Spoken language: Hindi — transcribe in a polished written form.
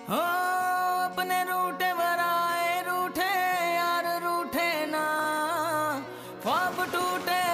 हो अपने रूठे भराए रूठे यार रूठे ना ख्वाब टूटे